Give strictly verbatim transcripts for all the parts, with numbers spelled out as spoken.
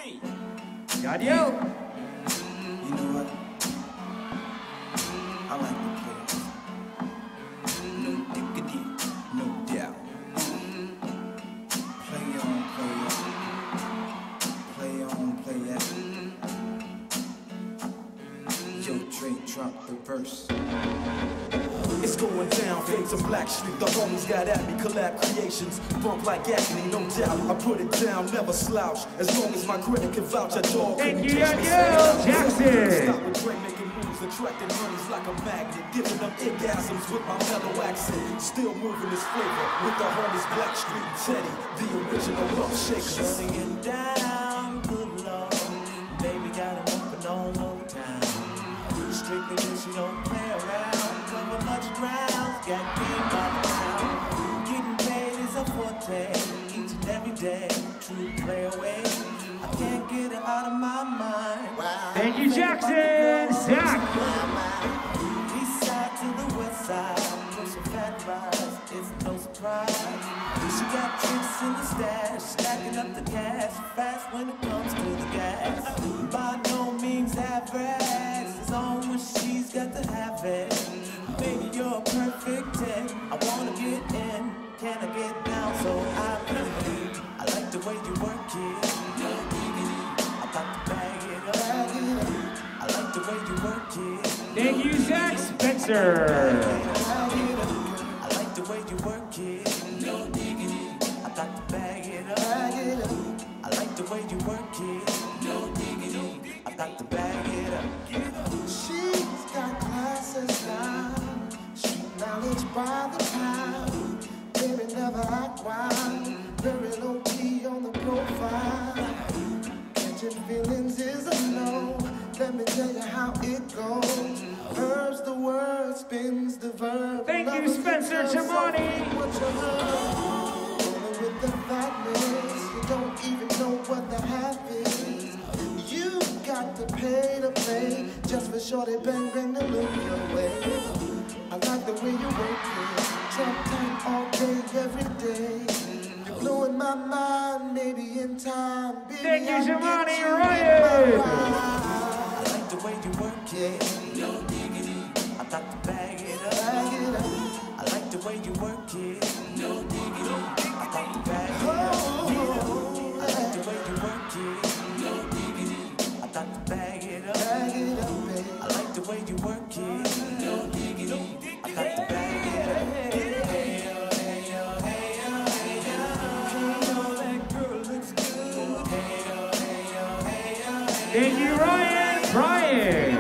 Got you. You know what? I like the players. No diggity, no doubt. Play on, play on. Play on, play out. Yo, Dre, drop the verse. It's going down, fades of Black Street. The homies got at me, collab creations. Bump like acne, no doubt. I put it down, never slouch. As long as my credit can vouch, a dog. Thank you, Daniel Jackson. Stop with Dre making moves, attracting honeys like a magnet. Giving them orgasms with my mellow accent. Still moving this flavor with the homies Black Street and Teddy, the original rough shakers. Shutting it down, good lord. Baby got it open all over town. Strictly this, you don't play around. Cover much ground, got game by the town. Getting paid is a forte, each and every day. True play away, I can't get it out of my mind. Wow. Thank you, Jackson. Zach. East side to the west side, pushing fat rides, it's no surprise. She got tricks in the stash, stacking up the cash, fast when it comes to the gas. By no means average, it's on when she's got to have it. Baby, you're a perfect ten. I wanna get in, can I get down so I believe? I like the way you work it. I got to bag it up. I like the way you work it. Thank you, Zach Spencer. I like the way you work it. No diggity. I got to bag it up. I like the way you work it. No diggity. I got to bag it up. She's got classes now. Street knowledge by the pound. Baby never act wild. Very low key on the profile. Catching feelings is a no. Let me tell you how it goes. Herbs the word, spins the verb. Thank you, Spencer Chamani. What you heard. Rolling with the fatness. You don't even know what the half is. You got to pay to play. Just for shorty bang bang to look your way. I like the way you work it. Trump time all day, every day. You're blowing my mind, maybe in time. Baby, Thank you, I'll Giovanni get you Ryan. in my ride. I like the way you work it. No diggity. I got to bag it up. Bag it up. I like the way you work it. No diggity. I got to bag it up. I like the way you work it. No diggity. I got to bag it up. Bag it up, baby. I like the way you work it. No diggity. I got to bag it up. Hey, yo, hey, yo, hey, yo, hey, yo. Oh, that girl looks good. Hey, yo, hey, yo, hey, yo, hey, yo. Thank you, Ryan. Brian.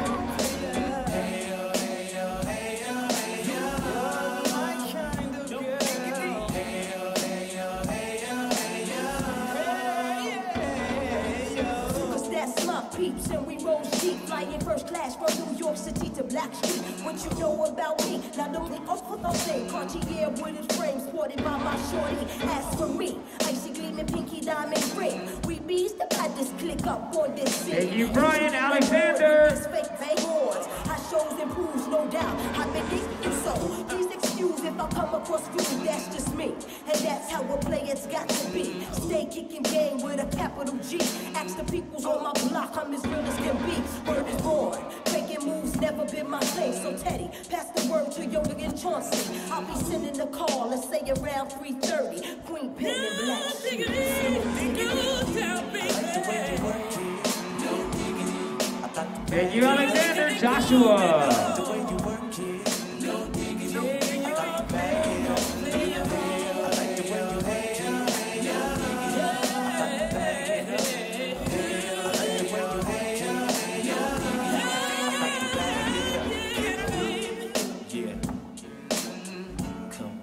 Peeps and we roll sheep, flying first class from New York City to Black Street. What you know about me? Not only off for the thing, Cartier with his frame, sported by my shorty. As for me, icy gleaming pinky diamond ring. We bees the baddest click up on this scene. Thank you, Brian Alexander. This fake bang horns, hot shows and proves, no doubt. I've been thinking so. Please excuse if I come across rude, that's just me. And that's how a player's got to be. Stay kicking game with a capital G. Ask the peoples on my block, I'm as real as can be. Word is born, breaking moves never been my thing. So Teddy, pass the word to Yoga and Chauncey. I'll be sending a call, let's say around three thirty. Queen Pen and Black Sheep. I like the way you work it. No diggity. I got to Thank you, Alexander. Joshua. the way you work it. No diggity. I got to bag it up. I like the way you work it. No diggity. I got to bag it up. I like the way you work it. No diggity. I got to bag it up. Yeah. Come.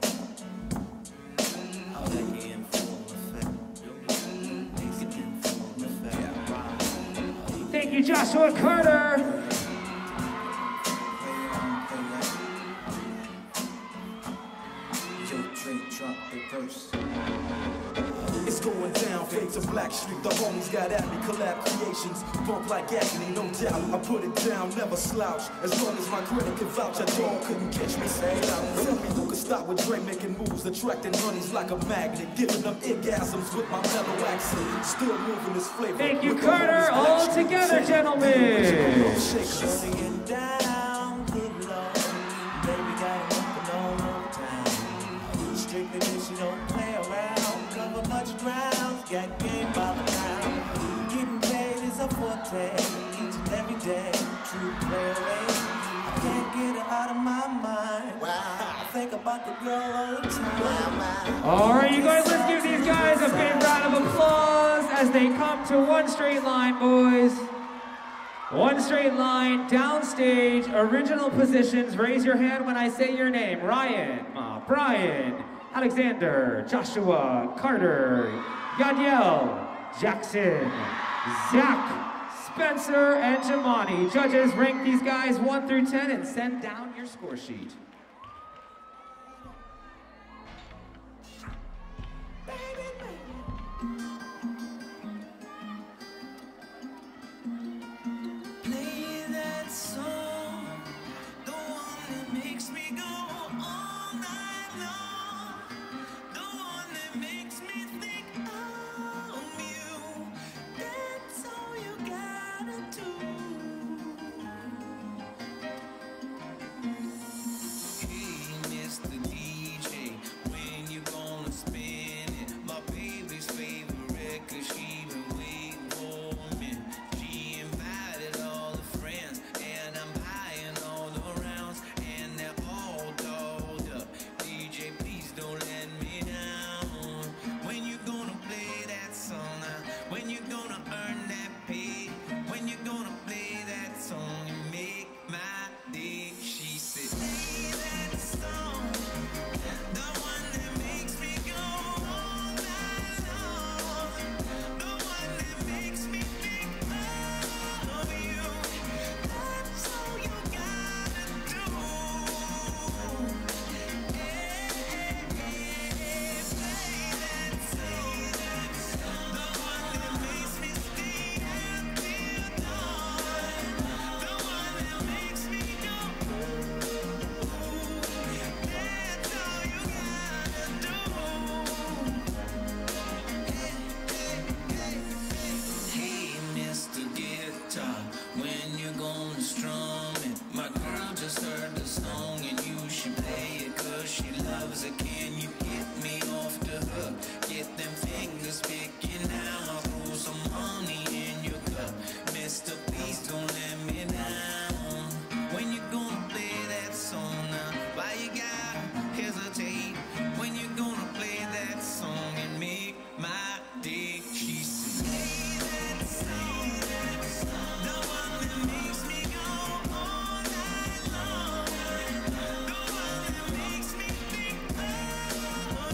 I'll let you in full effect. Take it in full effect. Thank you, Joshua Carter. Yo, Dre, drop the verse. It's going down, fades of Black black streak, the homies got at me, collab creations, bump like agony, no doubt. I put it down, never slouch. As long as my credit can vouch, a dog couldn't catch me. Say out. Tell me who could stop with Dre making moves, attracting honeys like a magnet, giving them orgasms with my mellow accent. Still moving this flavor. Thank you, Carter. All together, gentlemen. Shutting it down, good Lord. Baby got it working all over town. Strictly bitch, you don't play around. Cover much ground, got game by the pound. Getting paid is a forte, each and every day. True play away. I can't get it out of my mind. Wow. I think about the girl all the time. Wow, wow. All right, you guys, let's give these guys a big round of applause as they come to one straight line, boys. One straight line, downstage, original positions. Raise your hand when I say your name. Ryan, uh, Brian, Alexander, Joshua, Carter, Yadiel, Jackson, Zach, Spencer, and Jamani. Judges, rank these guys one through ten and send down your score sheet.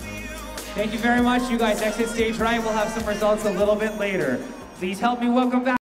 Thank you very much. You guys exit stage right. We'll have some results a little bit later. Please help me welcome back.